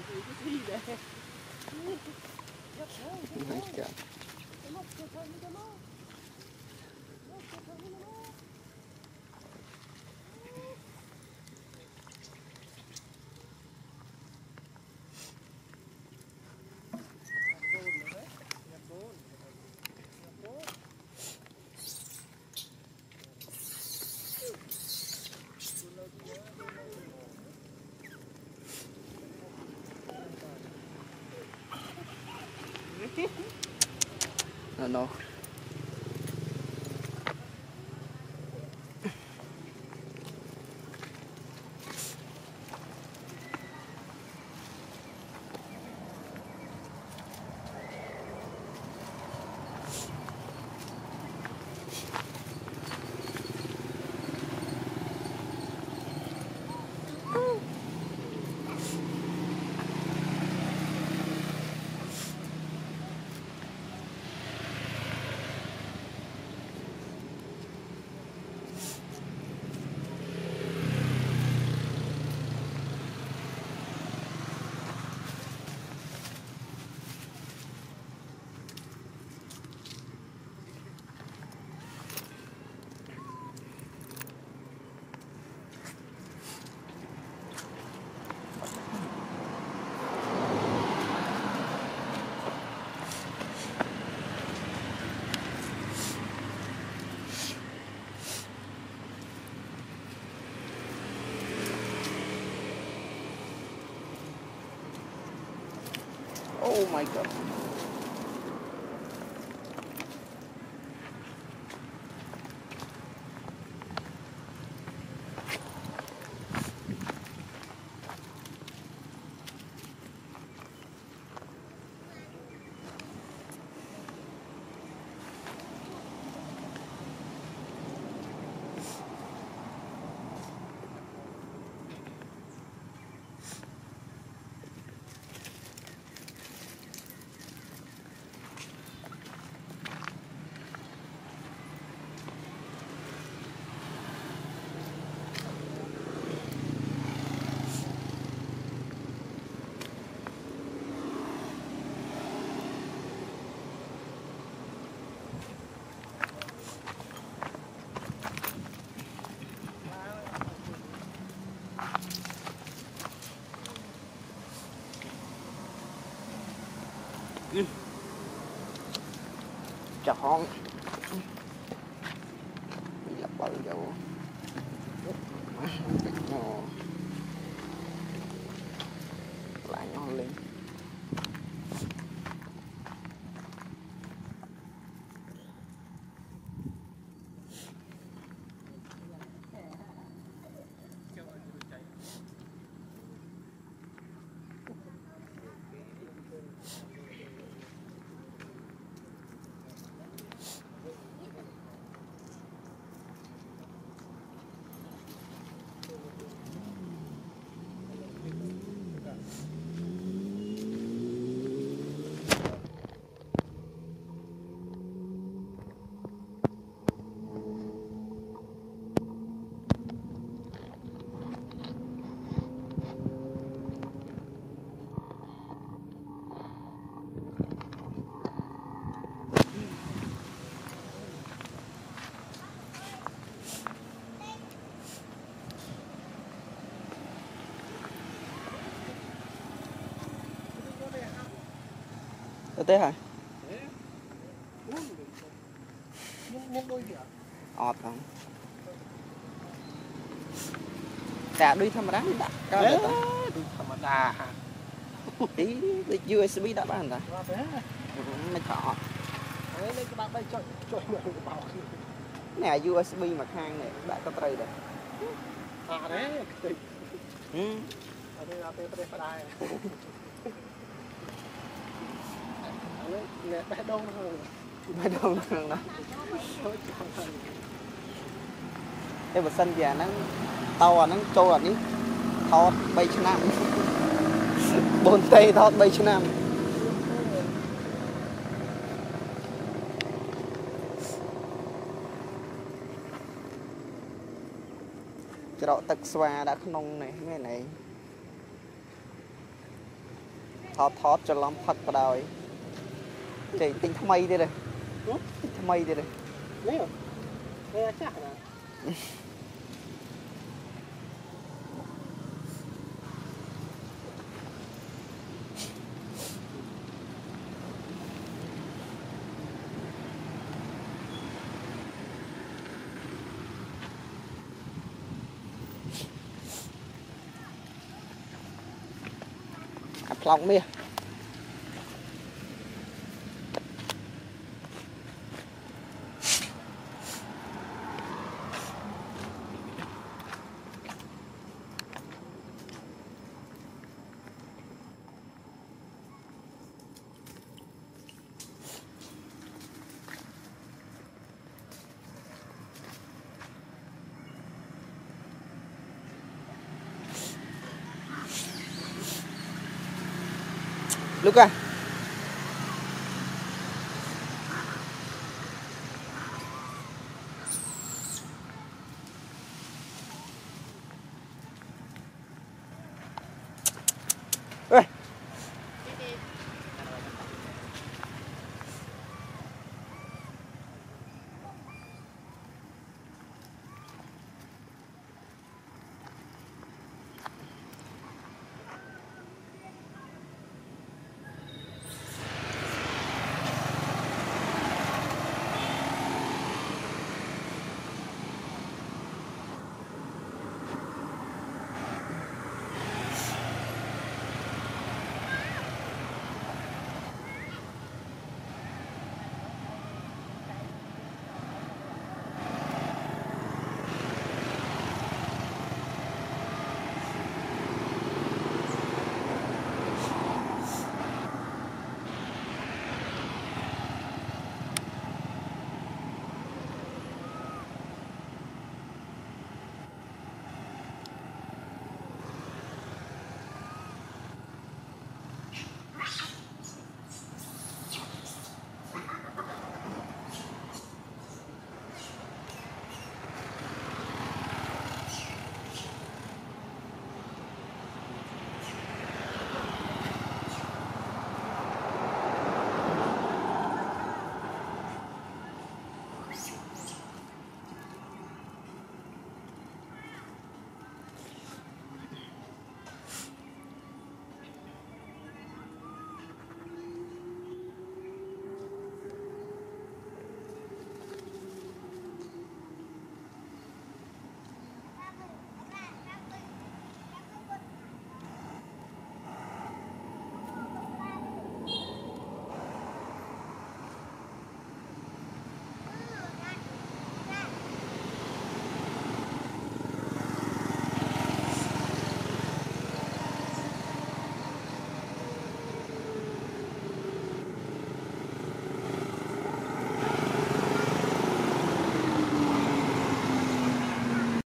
No. Oh my god. Chào hon là bao dầu lại nhỏ lên thế hả? Ọt không? Cả đuôi thầm đá đã cao được ta? Đuôi thầm đá hả? Ý USB đã bán ta? Mày thọ đấy cái bạn đây chọi mượn cái bảo nè USB mà khang này đã có trời rồi à đấy ừ ở đây là đây phải đài nè bé đông hơn đó cái vật sân già nó to nó trâu là ní thọt bay cho nam bồn tây thọt bay cho nam cái đó tật xoa đã không nông này cái này thọt cho lắm phật vào đời chạy tinh thâm mây đi đây tinh thâm mây đi đây mấy rồi nghe chắc là lòng mía Luca